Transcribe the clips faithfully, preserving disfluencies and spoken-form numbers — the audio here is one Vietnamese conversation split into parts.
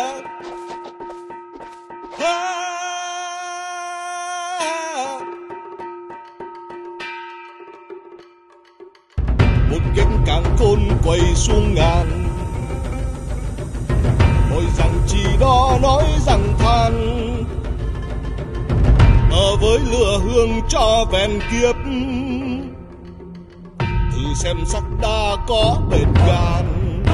Một cánh càng khôn quay xuống ngàn, hỏi rằng chỉ đó nói rằng than, ở với lửa hương cho vẹn kiếp, thử xem sắc đa có bền gan.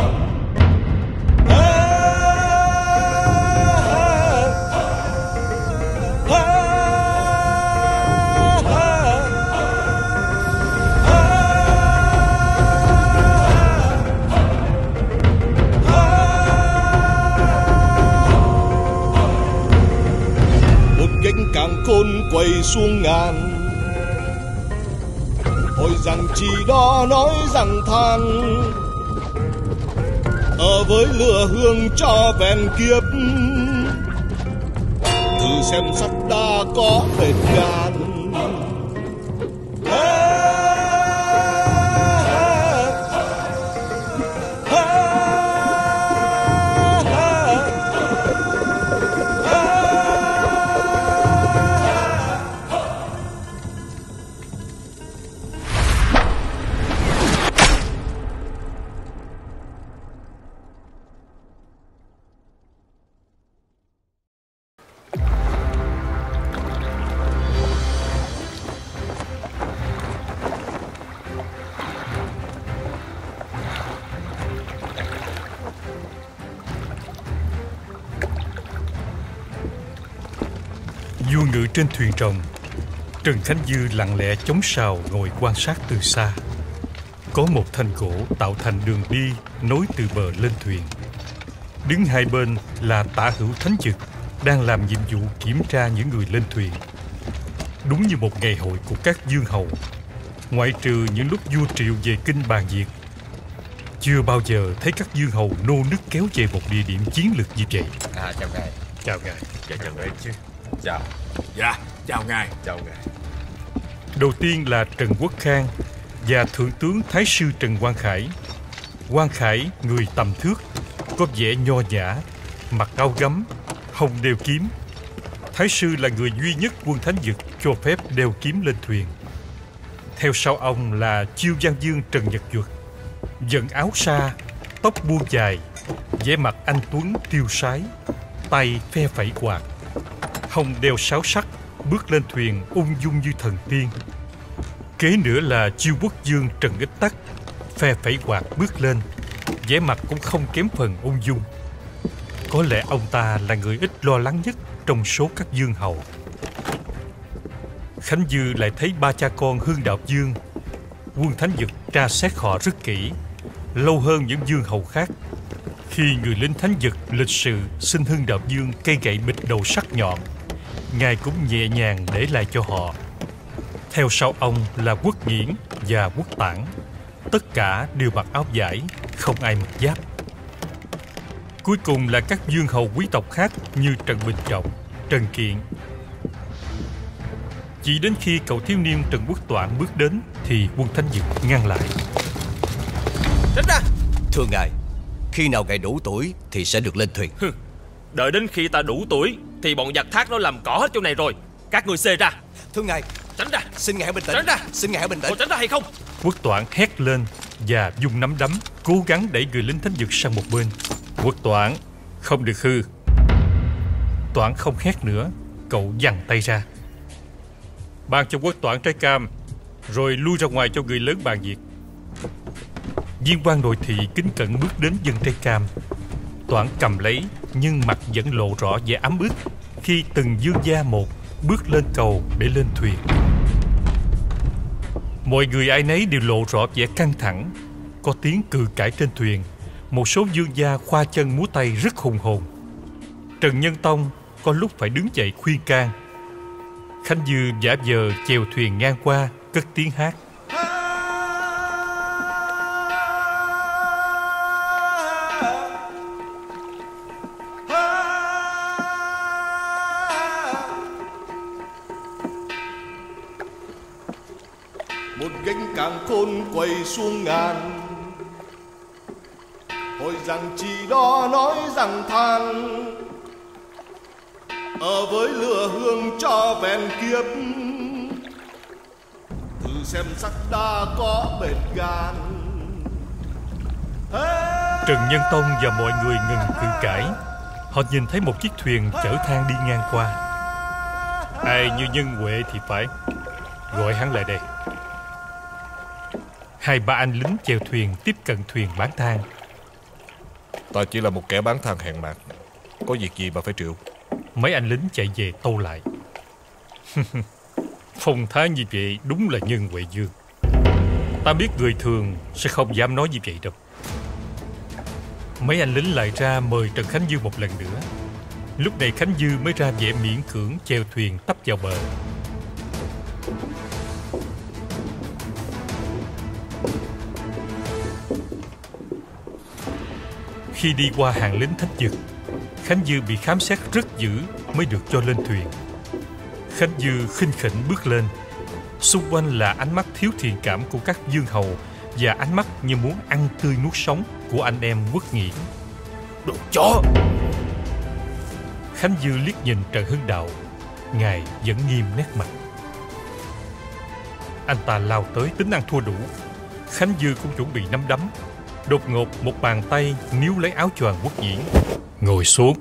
Càng khôn quay xuống ngàn, hỏi rằng chỉ đó nói rằng than, ở với lửa hương cho vẹn kiếp, thử xem sắc đa có bền gan. Vua ngự trên thuyền rồng, Trần Khánh Dư lặng lẽ chống sào ngồi quan sát từ xa. Có một thanh gỗ tạo thành đường đi nối từ bờ lên thuyền. Đứng hai bên là Tả Hữu Thánh Dực đang làm nhiệm vụ kiểm tra những người lên thuyền. Đúng như một ngày hội của các dương hầu, ngoại trừ những lúc vua triệu về kinh bàn việc, chưa bao giờ thấy các dương hầu nô nức kéo về một địa điểm chiến lược như vậy. À, chào ngài. Chào ngài. Dạ, chào ngài chứ. Chào. Dạ, chào ngài. Chào ngài. Đầu tiên là Trần Quốc Khang và Thượng tướng Thái sư Trần Quang Khải. Quang Khải người tầm thước, có vẻ nho nhã, mặc áo gấm, hông đeo kiếm. Thái sư là người duy nhất quân Thánh Dực cho phép đeo kiếm lên thuyền. Theo sau ông là Chiêu Văn Dương Trần Nhật Duật, vận áo sa, tóc buông dài, vẻ mặt anh tuấn tiêu sái, tay phe phẩy quạt, hông đeo sáo sắc, bước lên thuyền ung dung như thần tiên. Kế nữa là Chiêu Quốc Dương Trần Ích Tắc, phe phẩy quạt bước lên, vẻ mặt cũng không kém phần ung dung. Có lẽ ông ta là người ít lo lắng nhất trong số các dương hầu. Khánh Dư lại thấy ba cha con Hương Đạo Dương. Quân Thánh Dực tra xét họ rất kỹ, lâu hơn những dương hầu khác. Khi người lính Thánh Dực lịch sự xin Hương Đạo Dương cây gậy bịch đầu sắc nhọn, ngài cũng nhẹ nhàng để lại cho họ. Theo sau ông là Quốc Nghiễn và Quốc Tản, tất cả đều mặc áo vải, không ai mặc giáp. Cuối cùng là các dương hầu quý tộc khác như Trần Bình Trọng, Trần Kiện. Chỉ đến khi cậu thiếu niên Trần Quốc Toản bước đến thì quân Thánh Dực ngăn lại. Tránh ra! Thưa ngài, khi nào ngài đủ tuổi thì sẽ được lên thuyền. Hừ, đợi đến khi ta đủ tuổi thì bọn giặc thác nó làm cỏ hết chỗ này rồi. Các người xê ra. Thưa ngài, tránh ra. Xin ngài hãy bình tĩnh. Tránh ra. Xin ngài hãy bình tĩnh. Có tránh ra hay không? Quốc Toản hét lên và dùng nắm đấm cố gắng đẩy người lính Thánh Dực sang một bên. Quốc Toản, không được hư. Toản không hét nữa, cậu giằng tay ra. Ban cho Quốc Toản trái cam, rồi lui ra ngoài cho người lớn bàn việc. Viên quan nội thị kính cẩn bước đến dâng trái cam. Toản cầm lấy, nhưng mặt vẫn lộ rõ vẻ ấm ức khi từng dương gia một bước lên cầu để lên thuyền. Mọi người ai nấy đều lộ rõ vẻ căng thẳng. Có tiếng cự cãi trên thuyền. Một số dương gia khoa chân múa tay rất hùng hồn. Trần Nhân Tông có lúc phải đứng dậy khuyên can. Khánh Dư giả vờ chèo thuyền ngang qua, cất tiếng hát. Một gánh càng khôn quay xuống ngàn, hỏi rằng chỉ đó nói rằng than, ở với lửa hương cho bèn kiếp, thử xem sắc đa có bền gan. Trần Nhân Tông và mọi người ngừng cự cãi. Họ nhìn thấy một chiếc thuyền chở than đi ngang qua. Ai như Nhân Huệ thì phải, gọi hắn lại đây. Hai ba anh lính chèo thuyền tiếp cận thuyền bán than. Ta chỉ là một kẻ bán than hèn mạt, có việc gì mà phải triệu? Mấy anh lính chạy về tâu lại. Phong thái như vậy đúng là Nhân Huệ Dương. Ta biết người thường sẽ không dám nói như vậy đâu. Mấy anh lính lại ra mời Trần Khánh Dư một lần nữa. Lúc này Khánh Dư mới ra vẻ miễn cưỡng chèo thuyền tấp vào bờ. Khi đi qua hàng lính Thách Dực, Khánh Dư bị khám xét rất dữ mới được cho lên thuyền. Khánh Dư khinh khỉnh bước lên. Xung quanh là ánh mắt thiếu thiện cảm của các dương hầu và ánh mắt như muốn ăn tươi nuốt sống của anh em Quốc Nghiễn. Đồ chó! Khánh Dư liếc nhìn Trần Hưng Đạo. Ngài vẫn nghiêm nét mặt. Anh ta lao tới tính ăn thua đủ. Khánh Dư cũng chuẩn bị nắm đấm. Đột ngột một bàn tay níu lấy áo choàng Quốc Nghiễn. Ngồi xuống.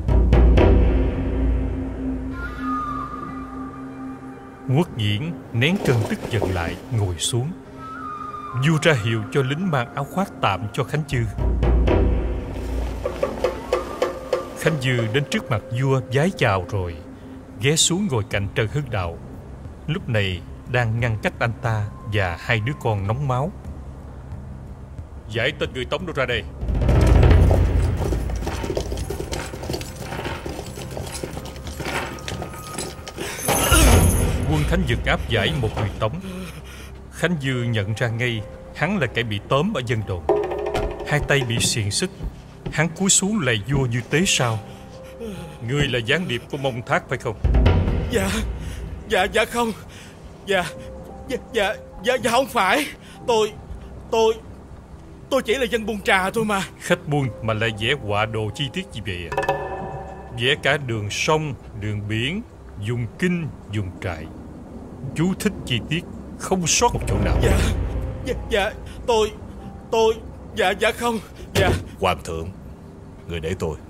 Quốc Nghiễn nén cơn tức giận lại, ngồi xuống. Vua ra hiệu cho lính mang áo khoác tạm cho Khánh Dư. Khánh Dư đến trước mặt vua vái chào rồi ghé xuống ngồi cạnh Trần Hưng Đạo, lúc này đang ngăn cách anh ta và hai đứa con nóng máu. Giải tên người Tống đó ra đây. Quân Thánh Dực áp giải một người Tống. Khánh Dư nhận ra ngay hắn là kẻ bị tóm ở dân đồn. Hai tay bị xiềng xích. Hắn cúi xuống lạy vua như tế sao. Ngươi là gián điệp của Mông Thác phải không? Dạ, dạ, dạ không. Dạ, dạ, dạ, dạ, dạ không phải. Tôi, tôi, tôi chỉ là dân buôn trà thôi mà. Khách buôn mà lại vẽ họa đồ chi tiết như vậy à? Vẽ cả đường sông, đường biển, dùng kinh, dùng trại. Chú thích chi tiết, không sót một chỗ nào. Dạ, dạ, dạ, tôi, tôi, dạ, dạ không. Dạ. Hoàng thượng, người để tôi.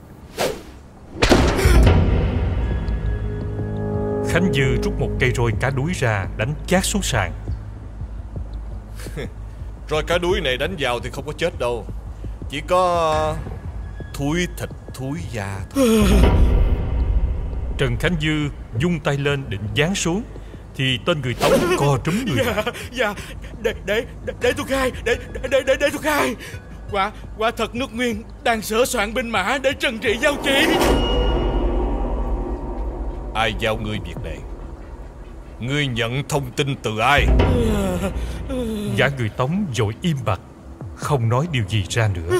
Khánh Dư rút một cây roi cá đuối ra, đánh chát xuống sàn. Roi cá đuối này đánh vào thì không có chết đâu, chỉ có thúi thịt thúi da thôi. Trần Khánh Dư vung tay lên định giáng xuống thì tên người Tống co trúm người. Dạ, dạ, để, để, để, để tôi khai, để, để, để, để tôi khai. Quả, quả thật nước Nguyên đang sửa soạn binh mã để trừng trị giao chỉ. Ai giao ngươi việc này? Ngươi nhận thông tin từ ai? Gã người Tống vội im bặt, không nói điều gì ra nữa.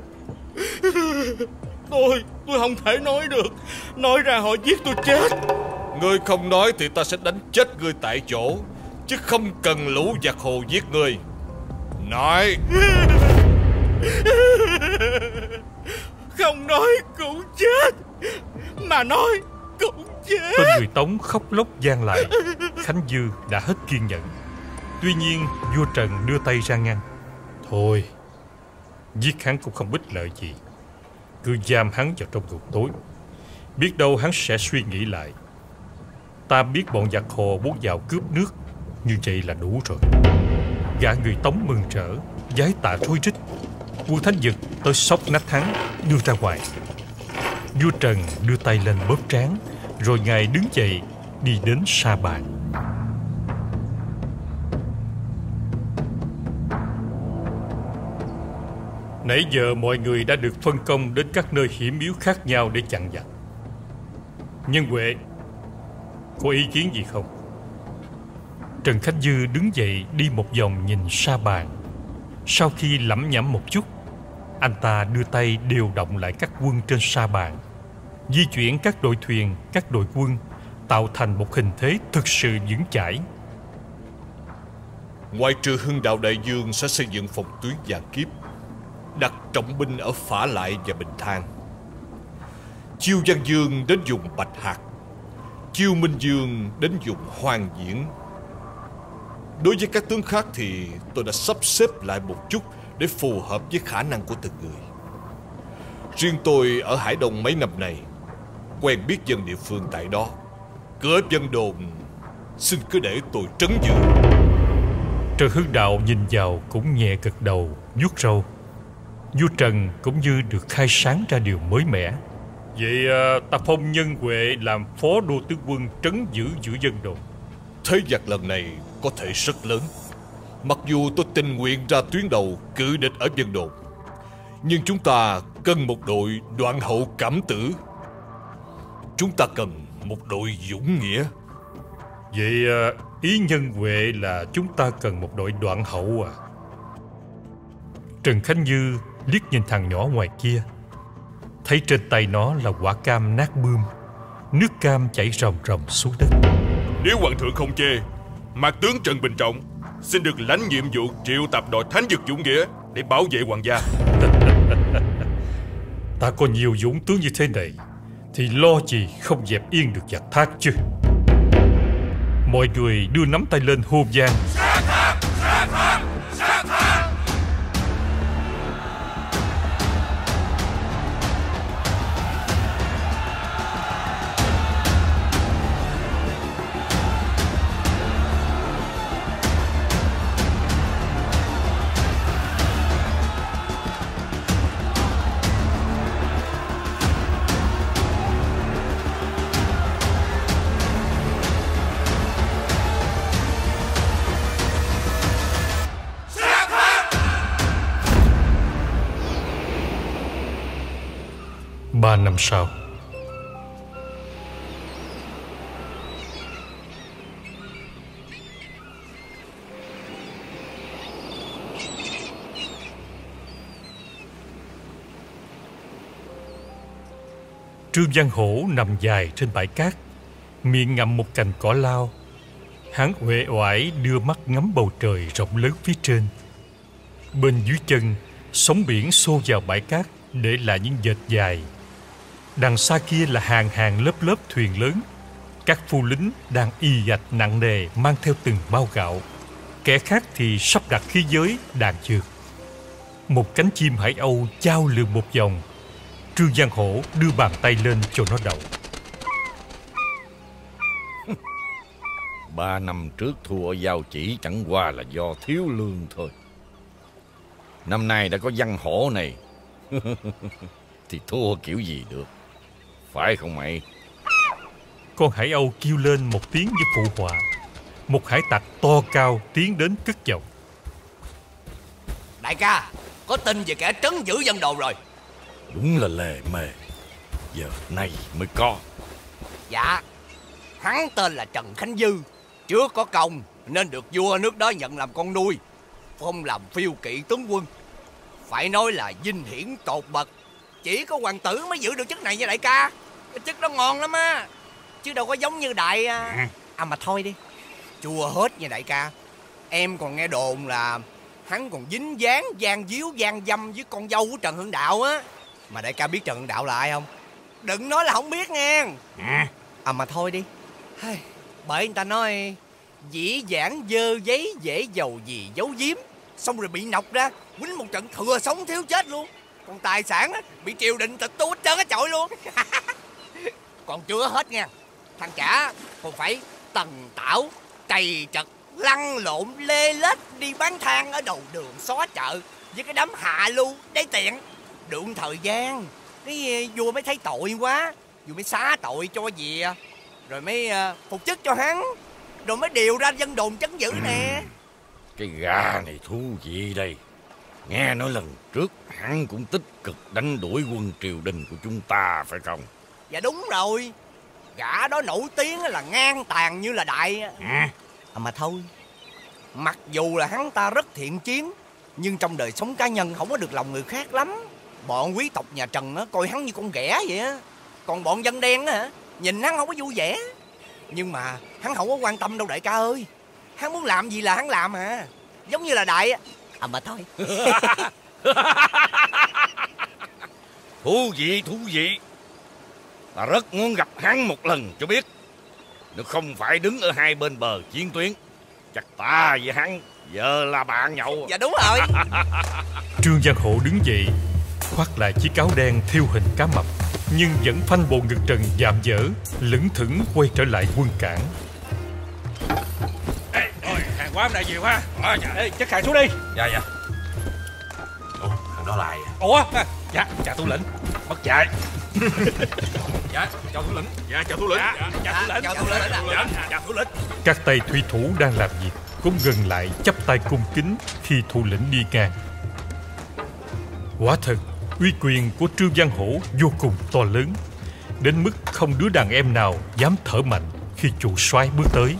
Tôi, tôi không thể nói được. Nói ra họ giết tôi chết. Ngươi không nói thì ta sẽ đánh chết ngươi tại chỗ, chứ không cần lũ giặc hồ giết ngươi. Nói. Không nói cũng chết, mà nói cũng chết. Tên người Tống khóc lóc gian lại. Khánh Dư đã hết kiên nhẫn. Tuy nhiên vua Trần đưa tay ra ngăn. Thôi, giết hắn cũng không ích lợi gì, cứ giam hắn vào trong ngục tối. Biết đâu hắn sẽ suy nghĩ lại. Ta biết bọn giặc hồ muốn vào cướp nước, như vậy là đủ rồi. Gã người Tống mừng rỡ, vái tạ rối rít. Quân Thánh Dực tới xốc nách hắn, đưa ra ngoài. Vua Trần đưa tay lên bóp trán, rồi ngài đứng dậy đi đến sa bàn. Nãy giờ mọi người đã được phân công đến các nơi hiểm yếu khác nhau để chặn giặc. Nhân Huệ, có ý kiến gì không? Trần Khánh Dư đứng dậy đi một vòng nhìn sa bàn. Sau khi lẩm nhẩm một chút, anh ta đưa tay điều động lại các quân trên sa bàn, di chuyển các đội thuyền, các đội quân, tạo thành một hình thế thực sự vững chãi. Ngoại trừ Hưng Đạo Đại Dương sẽ xây dựng phòng tuyến vạn kiếp, đặt trọng binh ở Phả Lại và Bình Thang. Chiêu Văn Dương đến vùng Bạch Hạc, Chiêu Minh Dương đến vùng Hoang Diễn. Đối với các tướng khác thì tôi đã sắp xếp lại một chút để phù hợp với khả năng của từng người. Riêng tôi ở Hải Đông mấy năm nay, quen biết dân địa phương tại đó. Cửa Vân Đồn xin cứ để tôi trấn giữ. Trần Hưng Đạo nhìn vào cũng nhẹ gật đầu, vuốt râu. Vua Trần cũng như được khai sáng ra điều mới mẻ. Vậy à, ta phong Nhân Huệ làm phó đô tướng quân trấn giữ giữa Vân Đồn. Thế vật lần này có thể rất lớn. Mặc dù tôi tình nguyện ra tuyến đầu cự địch ở Vân Đồn, nhưng chúng ta cần một đội đoạn hậu cảm tử. Chúng ta cần một đội dũng nghĩa. Vậy à, ý Nhân Huệ là chúng ta cần một đội đoạn hậu à? Trần Khánh Dư liếc nhìn thằng nhỏ ngoài kia, thấy trên tay nó là quả cam nát bươm, nước cam chảy ròng ròng xuống đất. Nếu hoàng thượng không chê, mạc tướng Trần Bình Trọng xin được lãnh nhiệm vụ triệu tập đội thánh vực dũng nghĩa để bảo vệ hoàng gia. Ta có nhiều dũng tướng như thế này thì lo gì không dẹp yên được giặc Thác chứ. Mọi người đưa nắm tay lên hô vang. Sát Thác! Sát Thác! Sát Thác! Ba năm sau, Trương Văn Hổ nằm dài trên bãi cát, miệng ngậm một cành cỏ lao. Hắn uể oải đưa mắt ngắm bầu trời rộng lớn phía trên. Bên dưới chân, sóng biển xô vào bãi cát để lại những vệt dài. Đằng xa kia là hàng hàng lớp lớp thuyền lớn. Các phu lính đang y ạch nặng nề mang theo từng bao gạo. Kẻ khác thì sắp đặt khí giới đàn dược. Một cánh chim hải âu chao lượn một vòng. Trương Văn Hổ đưa bàn tay lên cho nó đậu. Ba năm trước thua ở Giao Chỉ chẳng qua là do thiếu lương thôi. Năm nay đã có văn hổ này thì thua kiểu gì được, phải không mày? Con hải âu kêu lên một tiếng với phụ họa. Một hải tặc to cao tiến đến cất giọng. Đại ca, có tin về kẻ trấn giữ Vân Đồn rồi. Đúng là lề mề, giờ này mới có. Dạ, hắn tên là Trần Khánh Dư, trước có công nên được vua nước đó nhận làm con nuôi, phong làm phiêu kỵ tướng quân. Phải nói là vinh hiển tột bậc. Chỉ có hoàng tử mới giữ được chức này nha đại ca. Cái chức đó ngon lắm á, chứ đâu có giống như đại... À, à mà thôi đi, chua hết nha đại ca. Em còn nghe đồn là hắn còn dính dáng gian díu gian dâm với con dâu của Trần Hưng Đạo á. Mà đại ca biết Trần Hưng Đạo là ai không? Đừng nói là không biết nghe. À mà thôi đi, bởi người ta nói dĩ vãng dơ giấy dễ giàu gì giấu giếm, xong rồi bị nọc ra quýnh một trận thừa sống thiếu chết luôn. Còn tài sản á bị triều đình tịch tu hết trơn hết trọi luôn. Còn chưa hết nha, thằng cả còn phải tần tảo cày trật lăn lộn lê lết đi bán than ở đầu đường xó chợ với cái đám hạ lưu để tiện. Được thời gian cái vua mới thấy tội quá, vua mới xá tội cho về, rồi mới uh, phục chức cho hắn, rồi mới điều ra Vân Đồn trấn giữ nè. Cái gà này thú vị đây. Nghe nói lần trước hắn cũng tích cực đánh đuổi quân triều đình của chúng ta phải không? Dạ đúng rồi, gã đó nổi tiếng là ngang tàn như là đại. À, à mà thôi, mặc dù là hắn ta rất thiện chiến, nhưng trong đời sống cá nhân không có được lòng người khác lắm. Bọn quý tộc nhà Trần á coi hắn như con ghẻ vậy á. Còn bọn dân đen á nhìn hắn không có vui vẻ. Nhưng mà hắn không có quan tâm đâu đại ca ơi. Hắn muốn làm gì là hắn làm à. Giống như là đại. À mà thôi. Thú vị, thú vị. Ta rất muốn gặp hắn một lần cho biết. Nếu không phải đứng ở hai bên bờ chiến tuyến, chắc ta với hắn giờ là bạn nhậu. Dạ đúng rồi. Trương Văn Hổ đứng dậy, khoác lại chiếc áo đen thêu hình cá mập, nhưng vẫn phanh bộ ngực trần dạm dở, lững thững quay trở lại quân cảng. Ê, ôi, hàng hóa hôm nay nhiều ha. À, dạ. Ê, chất hàng xuống đi. Dạ dạ. Ủa, thằng đó lại à? Ủa, dạ, chào thủ lĩnh. Mất chạy. Dạ, chào thủ lĩnh. Dạ chào thủ lĩnh. Dạ, chào thủ lĩnh. Chào thủ lĩnh. Dạ, chào thủ lĩnh. Các tay thủy thủ đang làm việc cũng gần lại chắp tay cung kính khi thủ lĩnh đi ngang. Quả thật, uy quyền của Trương Văn Hổ vô cùng to lớn, đến mức không đứa đàn em nào dám thở mạnh khi chủ soái bước tới.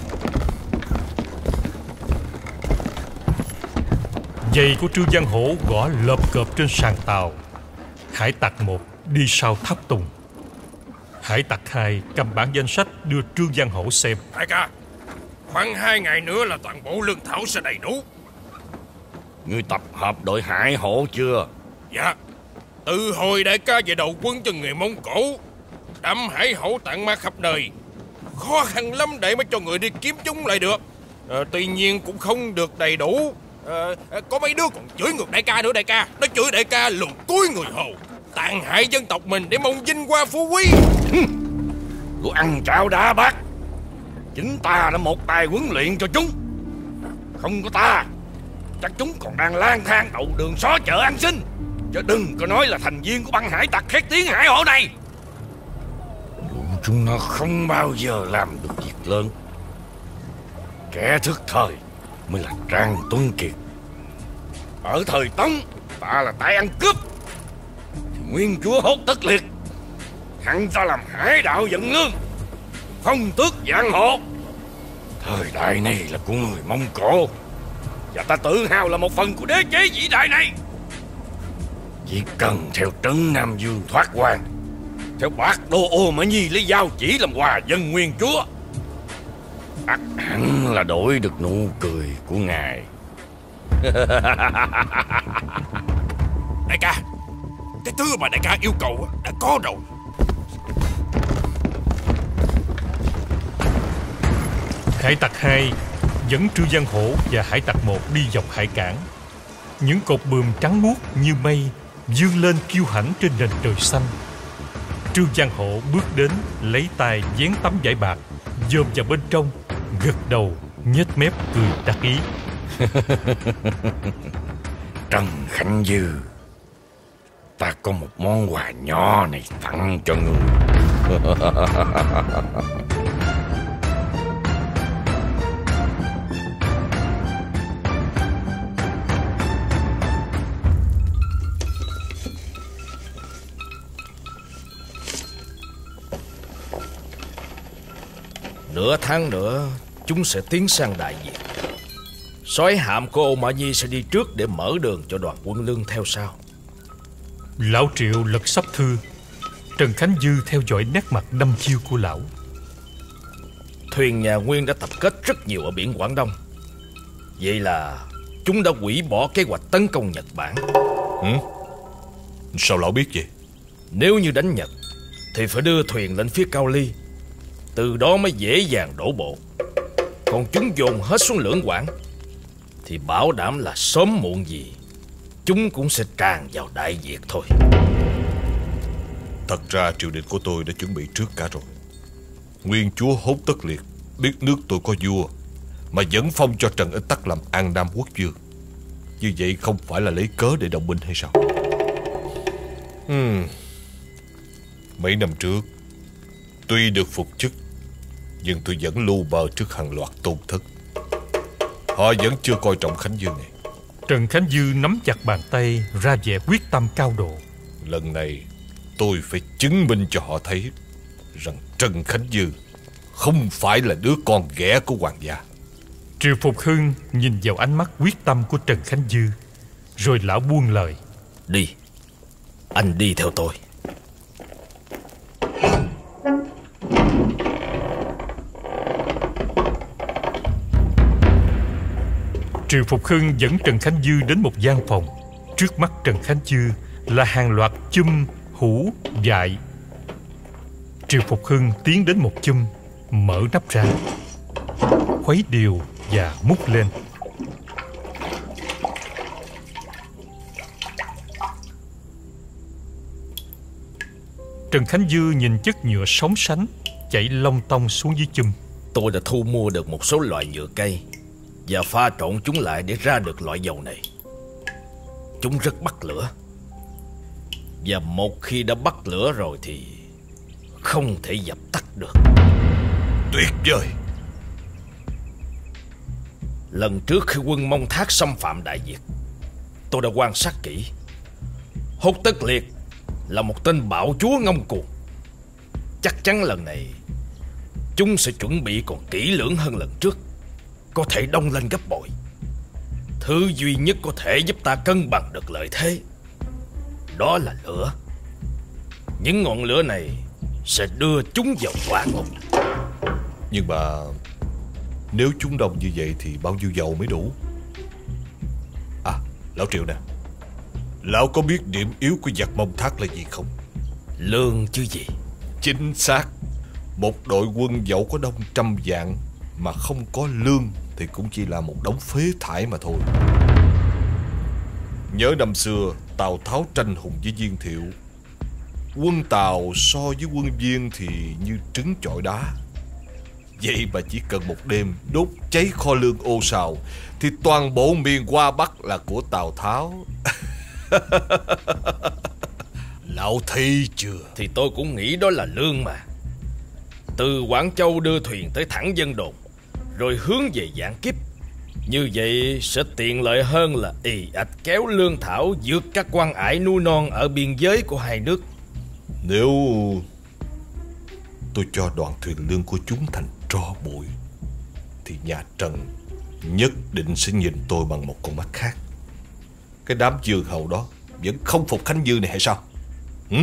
Giày của Trương Văn Hổ gõ lợp cợp trên sàn tàu. Hải tặc một đi sau tháp tùng. Hải tặc hai cầm bản danh sách đưa Trương Văn Hổ xem. Đại ca, khoảng hai ngày nữa là toàn bộ lương thảo sẽ đầy đủ. Ngươi tập hợp đội hải hổ chưa? Dạ. Từ hồi đại ca về đầu quân cho người Mông Cổ, đám hải hổ tản mát khắp nơi, khó khăn lắm để mà cho người đi kiếm chúng lại được. à, Tuy nhiên cũng không được đầy đủ. à, Có mấy đứa còn chửi ngược đại ca nữa. Đại ca, nó chửi đại ca lùn túi người Hồ, tàn hại dân tộc mình để mong vinh hoa phú quý. Của ăn chảo đá bát. Chính ta đã một tài huấn luyện cho chúng. Không có ta, chắc chúng còn đang lang thang đậu đường xó chợ ăn xin. Chứ đừng có nói là thành viên của băng hải tặc khét tiếng hải hổ này. Bọn chúng nó không bao giờ làm được việc lớn. Kẻ thức thời mới là Trang Tuấn Kiệt. Ở thời Tống, ta là tay ăn cướp, thì nguyên chúa Hốt Tất Liệt hắn ta làm hải đạo vận lương, phong tước giang hồ. Thời đại này là của người Mông Cổ, và ta tự hào là một phần của đế chế vĩ đại này. Chỉ cần theo Trấn Nam Dương thoát quan, theo bác Đô Ô Mã Nhi lấy dao chỉ làm quà dân nguyên chúa, ắt hẳn là đổi được nụ cười của ngài. Đại ca, cái thứ mà đại ca yêu cầu đã có rồi. Hải tặc hai dẫn Trương Văn Hổ và hải tặc một đi dọc hải cảng. Những cột buồm trắng muốt như mây vươn lên kiêu hãnh trên nền trời xanh. Trương Văn Hổ bước đến, lấy tay vén tấm vải bạc, dòm vào bên trong, gật đầu, nhếch mép cười đắc ý. Trần Khánh Dư, ta có một món quà nhỏ này tặng cho ngươi. Nửa tháng nữa chúng sẽ tiến sang Đại Việt. Soái hạm của Ô Mã Nhi sẽ đi trước để mở đường cho đoàn quân lương theo sau. Lão Triệu lật sắp thư. Trần Khánh Dư theo dõi nét mặt đăm chiêu của lão. Thuyền nhà Nguyên đã tập kết rất nhiều ở biển Quảng Đông. Vậy là chúng đã hủy bỏ kế hoạch tấn công Nhật Bản. Ừ? Sao lão biết vậy? Nếu như đánh Nhật thì phải đưa thuyền lên phía Cao Ly, từ đó mới dễ dàng đổ bộ. Còn chúng dồn hết xuống Lưỡng Quảng thì bảo đảm là sớm muộn gì chúng cũng sẽ tràn vào Đại Việt thôi. Thật ra triều đình của tôi đã chuẩn bị trước cả rồi. Nguyên chúa Hốt Tất Liệt biết nước tôi có vua mà vẫn phong cho Trần Ích Tắc làm An Nam quốc vương. Như vậy không phải là lấy cớ để động binh hay sao? Hmm. Mấy năm trước tuy được phục chức, nhưng tôi vẫn lưu bờ trước hàng loạt tôn thất. Họ vẫn chưa coi trọng Khánh Dư này. Trần Khánh Dư nắm chặt bàn tay, ra vẻ quyết tâm cao độ. Lần này tôi phải chứng minh cho họ thấy rằng Trần Khánh Dư không phải là đứa con ghẻ của hoàng gia. Triệu Phục Hưng nhìn vào ánh mắt quyết tâm của Trần Khánh Dư, rồi lão buông lời. Đi, anh đi theo tôi. Triệu Phục Hưng dẫn Trần Khánh Dư đến một gian phòng. Trước mắt Trần Khánh Dư là hàng loạt chum, hũ, dại. Triệu Phục Hưng tiến đến một chum, mở nắp ra, khuấy đều và múc lên. Trần Khánh Dư nhìn chất nhựa sóng sánh chảy long tong xuống dưới chum. Tôi đã thu mua được một số loại nhựa cây và pha trộn chúng lại để ra được loại dầu này. Chúng rất bắt lửa, và một khi đã bắt lửa rồi thì không thể dập tắt được. Tuyệt vời. Lần trước khi quân Mông Thác xâm phạm Đại Việt, tôi đã quan sát kỹ. Hốt Tất Liệt là một tên bạo chúa ngông cuồng. Chắc chắn lần này chúng sẽ chuẩn bị còn kỹ lưỡng hơn lần trước, có thể đông lên gấp bội. Thứ duy nhất có thể giúp ta cân bằng được lợi thế đó là lửa. Những ngọn lửa này sẽ đưa chúng vào hỏa ngục. Nhưng mà nếu chúng đông như vậy thì bao nhiêu dầu mới đủ? À, lão Triệu nè, lão có biết điểm yếu của giặc Mông Thác là gì không? Lương chứ gì. Chính xác. Một đội quân dẫu có đông trăm vạn mà không có lương thì cũng chỉ là một đống phế thải mà thôi. Nhớ năm xưa Tào Tháo tranh hùng với Viên Thiệu, quân Tào so với quân Viên thì như trứng chọi đá. Vậy mà chỉ cần một đêm đốt cháy kho lương Ô Sào thì toàn bộ miền Hoa Bắc là của Tào Tháo. Lão thấy chưa? Thì tôi cũng nghĩ đó là lương mà. Từ Quảng Châu đưa thuyền tới thẳng Vân Đồn, rồi hướng về Vạn Kiếp. Như vậy sẽ tiện lợi hơn là ì ạch kéo lương thảo vượt các quan ải núi non ở biên giới của hai nước. Nếu tôi cho đoàn thuyền lương của chúng thành tro bụi thì nhà Trần nhất định sẽ nhìn tôi bằng một con mắt khác. Cái đám Dương Hầu đó vẫn không phục Khánh Dư này hay sao? Ừ?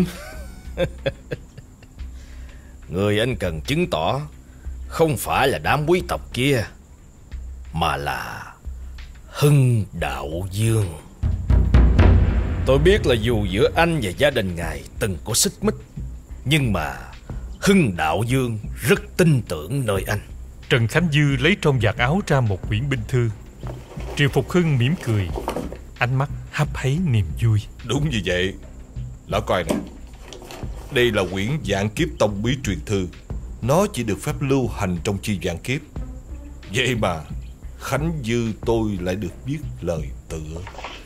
Người anh cần chứng tỏ không phải là đám quý tộc kia, mà là Hưng Đạo Dương. Tôi biết là dù giữa anh và gia đình ngài từng có xích mích, nhưng mà Hưng Đạo Dương rất tin tưởng nơi anh. Trần Khánh Dư lấy trong vạt áo ra một quyển binh thư. Triệu Phục Hưng mỉm cười, ánh mắt hấp háy niềm vui. Đúng như vậy. Lão coi nè, đây là quyển Vạn Kiếp Tông Bí Truyền Thư. Nó chỉ được phép lưu hành trong chi vạn kiếp. Vậy mà Khánh Dư tôi lại được biết lời tựa.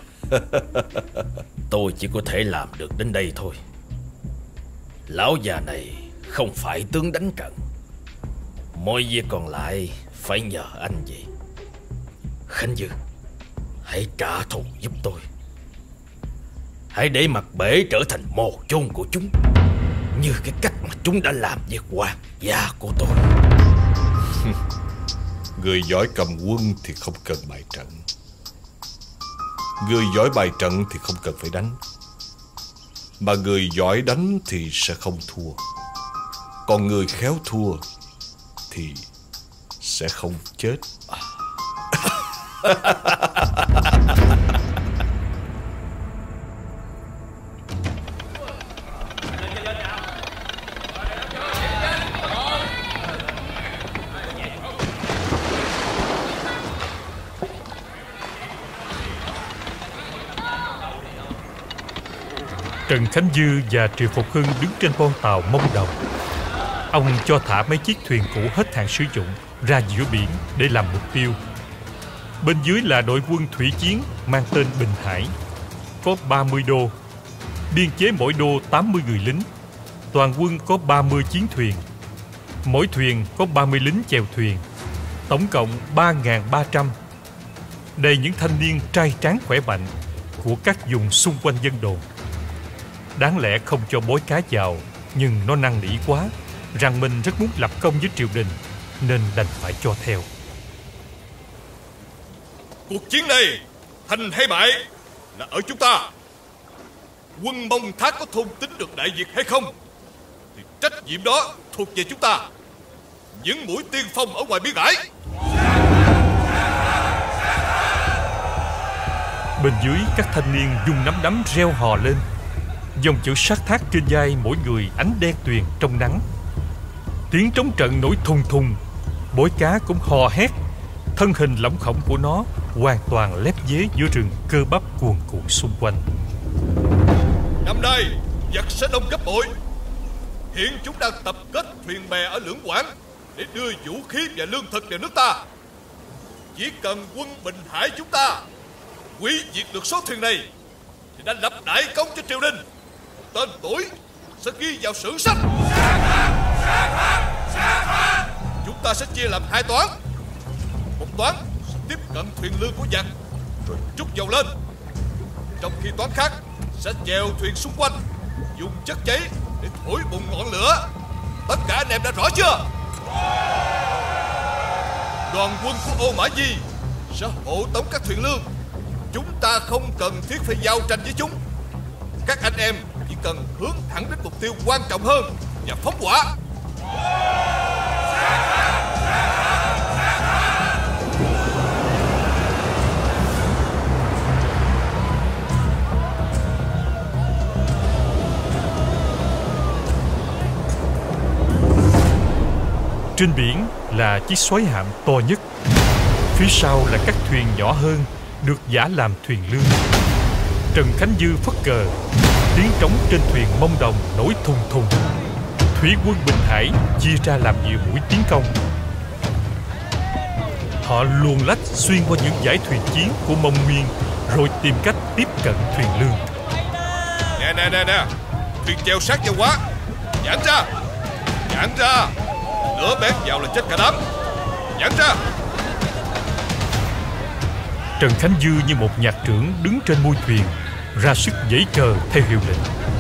Tôi chỉ có thể làm được đến đây thôi. Lão già này không phải tướng đánh trận, mọi việc còn lại phải nhờ anh vậy. Khánh Dư, hãy trả thù giúp tôi. Hãy để mặt bể trở thành mồ chôn của chúng, như cái cách mà chúng đã làm với hoàng gia của tôi. Người giỏi cầm quân thì không cần bài trận. Người giỏi bài trận thì không cần phải đánh. Mà người giỏi đánh thì sẽ không thua. Còn người khéo thua thì sẽ không chết. Trần Khánh Dư và Triệu Phục Hưng đứng trên con tàu Mông Đồng. Ông cho thả mấy chiếc thuyền cũ hết hạn sử dụng ra giữa biển để làm mục tiêu. Bên dưới là đội quân thủy chiến mang tên Bình Hải, có ba mươi đô, biên chế mỗi đô tám mươi người lính. Toàn quân có ba mươi chiến thuyền, mỗi thuyền có ba mươi lính chèo thuyền, tổng cộng ba nghìn ba trăm. Đây những thanh niên trai tráng khỏe mạnh của các vùng xung quanh Vân Đồn. Đáng lẽ không cho bói cá vào, nhưng nó năn nỉ quá rằng mình rất muốn lập công với triều đình, nên đành phải cho theo. Cuộc chiến này thành hay bại là ở chúng ta. Quân Mông Thác có thôn tính được Đại Việt hay không thì trách nhiệm đó thuộc về chúng ta, những mũi tiên phong ở ngoài biên ải. Bên dưới, các thanh niên dùng nắm đấm reo hò lên. Dòng chữ sát thác trên vai mỗi người ánh đen tuyền trong nắng. Tiếng trống trận nổi thùng thùng. Bói cá cũng hò hét. Thân hình lỏng khổng của nó hoàn toàn lép vế giữa rừng cơ bắp cuồn cuộn xung quanh. Năm nay giặc sẽ đông gấp bội. Hiện chúng đang tập kết thuyền bè ở Lưỡng Quảng để đưa vũ khí và lương thực vào nước ta. Chỉ cần quân Bình Hải chúng ta hủy diệt được số thuyền này thì đã lập đại công cho triều đình. Tên tuổi sẽ ghi vào sử sách. Chúng ta sẽ chia làm hai toán. Một toán sẽ tiếp cận thuyền lương của giặc rồi trút dầu lên, trong khi toán khác sẽ chèo thuyền xung quanh, dùng chất cháy để thổi bùng ngọn lửa. Tất cả anh em đã rõ chưa? Đoàn quân của Ô Mã Di sẽ hộ tống các thuyền lương. Chúng ta không cần thiết phải giao tranh với chúng. Các anh em chỉ cần hướng thẳng đến mục tiêu quan trọng hơn và phóng hỏa. Trên biển là chiếc xoáy hạm to nhất. Phía sau là các thuyền nhỏ hơn được giả làm thuyền lương. Trần Khánh Dư phất cờ, tiếng trống trên thuyền mông đồng nổi thùng thùng. Thủy quân Bình Hải chia ra làm nhiều mũi tiến công. Họ luồn lách xuyên qua những dải thuyền chiến của Mông Nguyên, rồi tìm cách tiếp cận thuyền lương. Nè nè nè nè, thuyền chèo sát nhau quá. Giãn ra, giãn ra. Lửa bén vào là chết cả đám. Giãn ra. Trần Khánh Dư như một nhạc trưởng đứng trên mui thuyền, ra sức giãy cờ theo hiệu lệnh.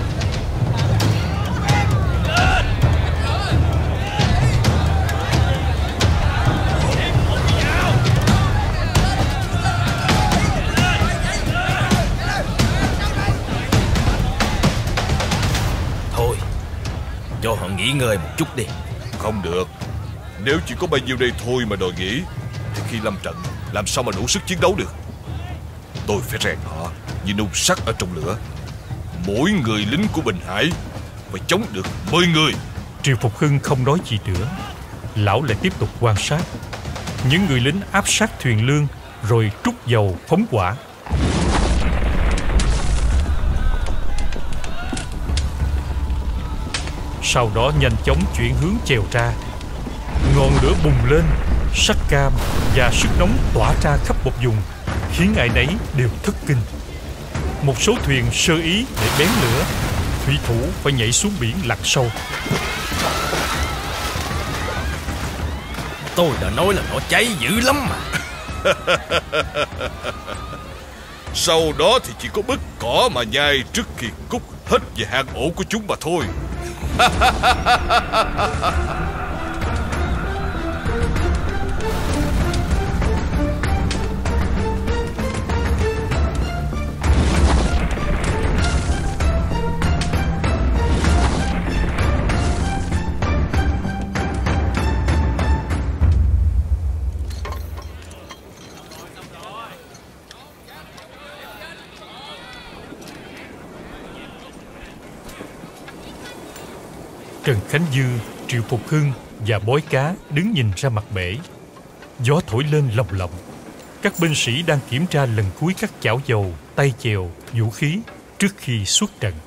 Thôi, cho họ nghỉ ngơi một chút đi. Không được. Nếu chỉ có bao nhiêu đây thôi mà đòi nghỉ thì khi lâm trận làm sao mà đủ sức chiến đấu được. Tôi phải rèn họ như nung sắt ở trong lửa. Mỗi người lính của Bình Hải phải chống được mười người. Triệu Phục Hưng không nói gì nữa. Lão lại tiếp tục quan sát. Những người lính áp sát thuyền lương rồi trút dầu phóng hỏa. Sau đó nhanh chóng chuyển hướng chèo ra. Ngọn lửa bùng lên, sắc cam và sức nóng tỏa ra khắp một vùng, khiến ai nấy đều thất kinh. Một số thuyền sơ ý để bén lửa, thủy thủ phải nhảy xuống biển lặn sâu. Tôi đã nói là nó cháy dữ lắm mà. Sau đó thì chỉ có bứt cỏ mà nhai trước khi cút hết về hang ổ của chúng mà thôi. Trần Khánh Dư, Triệu Phục Hưng và Bói Cá đứng nhìn ra mặt bể. Gió thổi lên lồng lộng. Các binh sĩ đang kiểm tra lần cuối các chảo dầu, tay chèo, vũ khí trước khi xuất trận.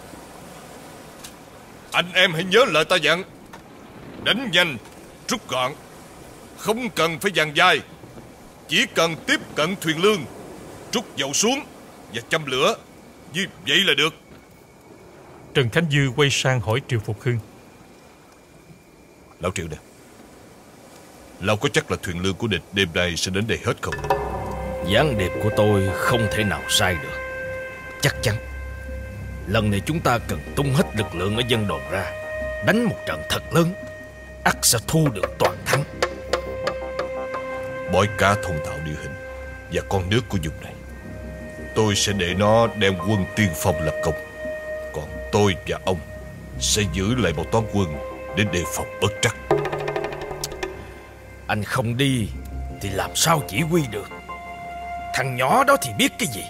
Anh em hãy nhớ lời ta dặn. Đánh nhanh, rút gọn. Không cần phải dàn dài. Chỉ cần tiếp cận thuyền lương, trút dầu xuống và châm lửa. Như vậy là được. Trần Khánh Dư quay sang hỏi Triệu Phục Hưng. Lão Triệu nè, lão có chắc là thuyền lương của địch đêm nay sẽ đến đây hết không? Gián điệp của tôi không thể nào sai được. Chắc chắn lần này chúng ta cần tung hết lực lượng ở dân đồn ra, đánh một trận thật lớn, ắt sẽ thu được toàn thắng. Bói Cá thông thạo địa hình và con nước của vùng này. Tôi sẽ để nó đem quân tiên phong lập công. Còn tôi và ông sẽ giữ lại một toán quân để đề phòng bất trắc. Anh không đi thì làm sao chỉ huy được? thằng nhỏ đó thì biết cái gì?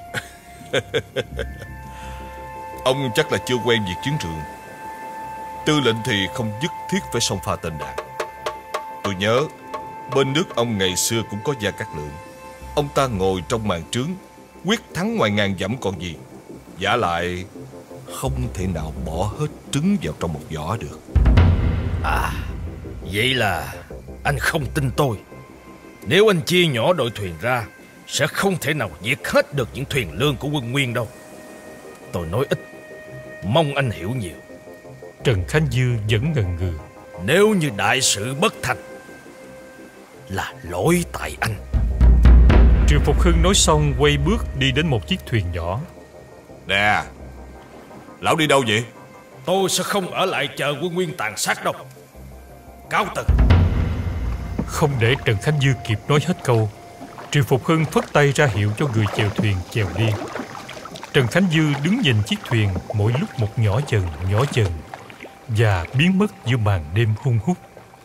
Ông chắc là chưa quen việc chiến trường. Tư lệnh thì không nhất thiết phải xông pha tên đạn. Tôi nhớ bên nước ông ngày xưa cũng có Gia Cát Lượng. Ông ta ngồi trong màn trướng, quyết thắng ngoài ngàn dặm còn gì. Vả lại không thể nào bỏ hết trứng vào trong một giỏ được. À, vậy là anh không tin tôi. Nếu anh chia nhỏ đội thuyền ra, sẽ không thể nào diệt hết được những thuyền lương của quân Nguyên đâu. Tôi nói ít, mong anh hiểu nhiều. Trần Khánh Dư vẫn ngần ngừ. Nếu như đại sự bất thành, là lỗi tại anh. Triệu Phục Hưng nói xong quay bước đi đến một chiếc thuyền nhỏ. Nè, lão đi đâu vậy? Tôi sẽ không ở lại chờ quân Nguyên tàn sát đâu. Cáo từ. Không để Trần Khánh Dư kịp nói hết câu, Triệu Phục Hưng phất tay ra hiệu cho người chèo thuyền chèo đi. Trần Khánh Dư đứng nhìn chiếc thuyền mỗi lúc một nhỏ dần nhỏ dần và biến mất giữa màn đêm hun hút.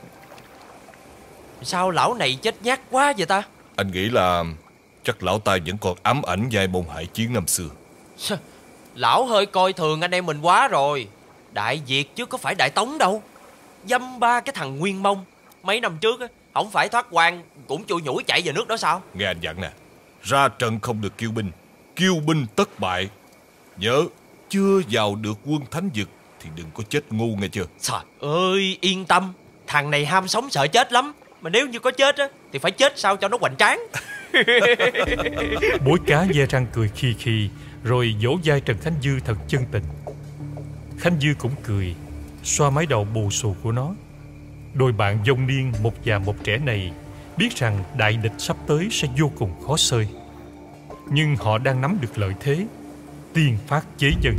Sao lão này chết nhát quá vậy ta? Anh nghĩ là chắc lão ta vẫn còn ám ảnh giai môn hải chiến năm xưa. Lão hơi coi thường anh em mình quá rồi. Đại Việt chứ có phải Đại Tống đâu. Dăm ba cái thằng Nguyên Mông mấy năm trước á, không phải thoát quan cũng chui nhủi chạy về nước đó sao? Nghe anh dặn nè, ra trận không được kiêu binh, kiêu binh tất bại. Nhớ, chưa vào được quân thánh vực thì đừng có chết ngu nghe chưa? Trời ơi, yên tâm. Thằng này ham sống sợ chết lắm. Mà nếu như có chết á thì phải chết sao cho nó hoành tráng. Bối cá nhe răng cười khi khi, rồi vỗ vai Trần Khánh Dư thật chân tình. Khánh Dư cũng cười, xoa mái đầu bù xù của nó. Đôi bạn vong niên một già một trẻ này biết rằng đại địch sắp tới sẽ vô cùng khó xơi. Nhưng họ đang nắm được lợi thế, tiên phát chế dân.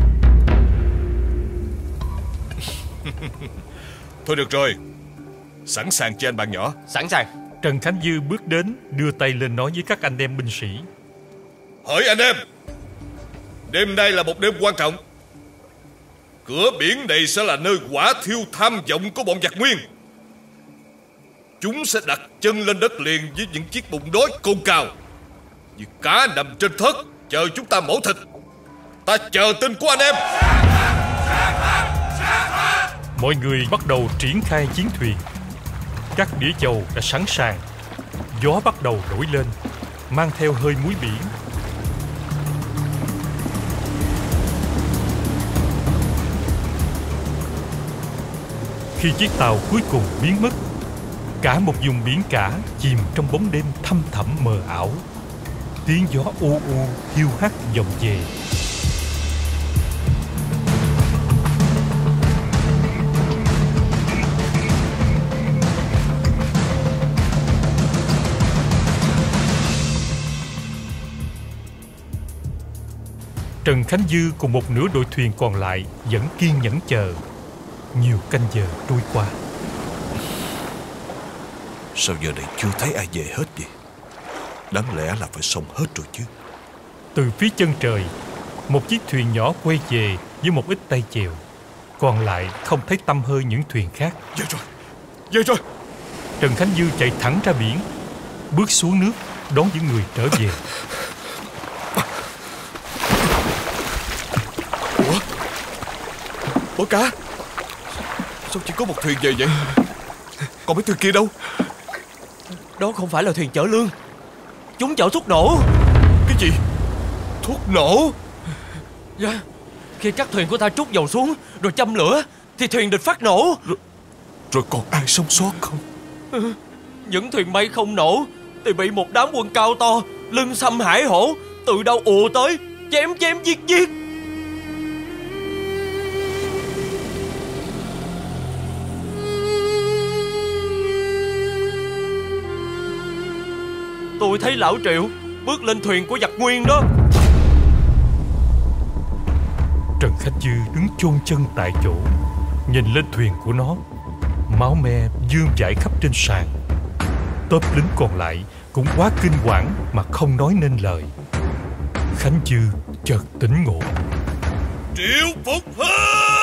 Thôi được rồi, sẵn sàng cho anh bạn nhỏ. Sẵn sàng. Trần Khánh Dư bước đến, đưa tay lên nói với các anh em binh sĩ. Hỡi anh em, đêm nay là một đêm quan trọng. Cửa biển này sẽ là nơi quả thiêu tham vọng của bọn giặc Nguyên. Chúng sẽ đặt chân lên đất liền với những chiếc bụng đói cồn cào, như cá nằm trên thớt chờ chúng ta mổ thịt. Ta chờ tin của anh em. Mọi người bắt đầu triển khai chiến thuyền. Các đĩa dầu đã sẵn sàng. Gió bắt đầu nổi lên, mang theo hơi muối biển. Khi chiếc tàu cuối cùng biến mất, cả một vùng biển cả chìm trong bóng đêm thăm thẳm mờ ảo. Tiếng gió u u hiu hắt vọng về. Trần Khánh Dư cùng một nửa đội thuyền còn lại vẫn kiên nhẫn chờ. Nhiều canh giờ trôi qua. Sao giờ này chưa thấy ai về hết vậy? Đáng lẽ là phải xong hết rồi chứ. Từ phía chân trời, một chiếc thuyền nhỏ quay về với một ít tay chèo. Còn lại không thấy tăm hơi những thuyền khác. Về rồi, về rồi. Trần Khánh Dư chạy thẳng ra biển, bước xuống nước đón những người trở về. Ủa? Ủa cá? Sao chỉ có một thuyền về vậy? Còn mấy thuyền kia đâu? Đó không phải là thuyền chở lương. Chúng chở thuốc nổ. Cái gì? Thuốc nổ? Dạ. Khi các thuyền của ta trút dầu xuống rồi châm lửa thì thuyền địch phát nổ. Rồi, rồi còn ai sống sót không? Ừ, những thuyền may không nổ thì bị một đám quân cao to, lưng xăm hải hổ từ đâu ùa tới, chém chém giết giết. Tôi thấy lão Triệu bước lên thuyền của giặc Nguyên đó. Trần Khánh Dư đứng chôn chân tại chỗ, nhìn lên thuyền của nó. Máu me vương vãi khắp trên sàn. Tốp lính còn lại cũng quá kinh hoàng mà không nói nên lời. Khánh Dư chợt tỉnh ngộ. Triệu Phục Hưng!